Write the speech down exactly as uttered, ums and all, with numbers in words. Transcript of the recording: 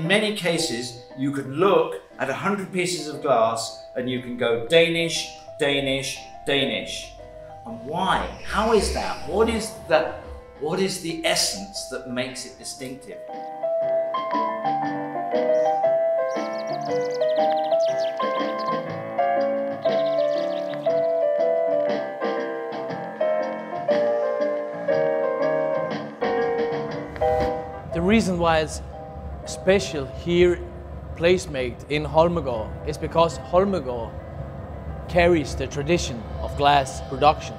many cases, you could look at a hundred pieces of glass and you can go Danish, Danish, Danish. And why? How is that? What is the, what is the essence that makes it distinctive? The reason why it's special here, placemate in Holmegaard, is because Holmegaard carries the tradition of glass production.